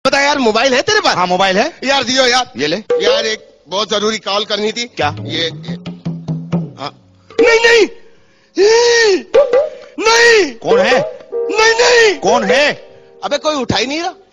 पता यार, मोबाइल है तेरे पास? हाँ मोबाइल है यार दियो यार। ये ले यार एक बहुत जरूरी कॉल करनी थी। क्या? ये हाँ। नहीं नहीं नहीं। कौन है? नहीं नहीं। कौन है? अबे कोई उठा ही नहीं रहा।